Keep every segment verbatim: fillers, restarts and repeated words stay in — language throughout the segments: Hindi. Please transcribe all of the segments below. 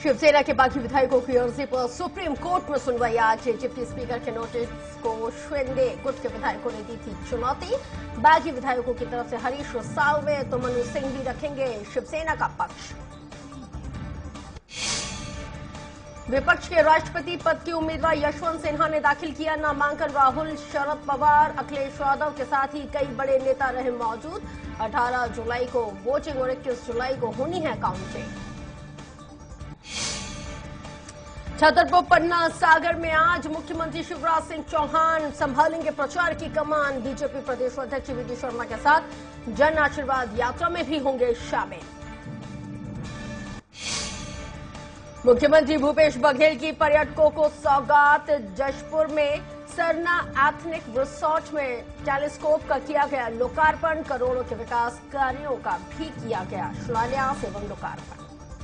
शिवसेना के बागी विधायकों की अर्जी पर सुप्रीम कोर्ट में सुनवाई आज। डिप्टी स्पीकर के नोटिस को शिंदे गुट के विधायकों ने दी थी चुनौती। बागी विधायकों की तरफ से हरीश साल्वे तो मनु सिंह भी रखेंगे शिवसेना का पक्ष। विपक्ष के राष्ट्रपति पद के उम्मीदवार यशवंत सिन्हा ने दाखिल किया नामांकन। राहुल, शरद पवार, अखिलेश यादव के साथ ही कई बड़े नेता रहे मौजूद। अठारह जुलाई को वोटिंग और इक्कीस जुलाई को होनी है काउंटिंग। छतरपुर, पन्ना, सागर में आज मुख्यमंत्री शिवराज सिंह चौहान संभालेंगे प्रचार की कमान। बीजेपी प्रदेश अध्यक्ष वीडी शर्मा के साथ जन आशीर्वाद यात्रा में भी होंगे शामिल। मुख्यमंत्री भूपेश बघेल की पर्यटकों को सौगात। जशपुर में सरना एथनिक रिसोर्ट में टेलीस्कोप का किया गया लोकार्पण। करोड़ों के विकास कार्यों का भी किया गया शिलान्यास एवं लोकार्पण।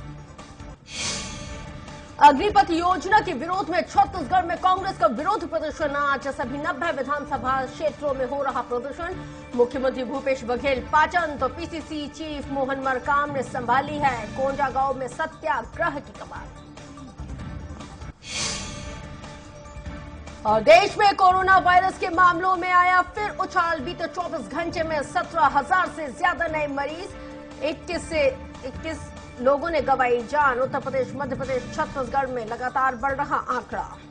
अग्निपथ योजना के विरोध में छत्तीसगढ़ में कांग्रेस का विरोध प्रदर्शन। आज सभी नब्बे विधानसभा क्षेत्रों में हो रहा प्रदर्शन। मुख्यमंत्री भूपेश बघेल पाटन तो पीसीसी चीफ मोहन मरकाम ने संभाली है कोंडागांव में सत्याग्रह की कमान। और देश में कोरोना वायरस के मामलों में आया फिर उछाल। बीते चौबीस घंटे में सत्रह हजार से ज्यादा नए मरीज। इक्कीस से इक्कीस लोगों ने गंवाई जान। उत्तर प्रदेश, मध्य प्रदेश, छत्तीसगढ़ में लगातार बढ़ रहा आंकड़ा।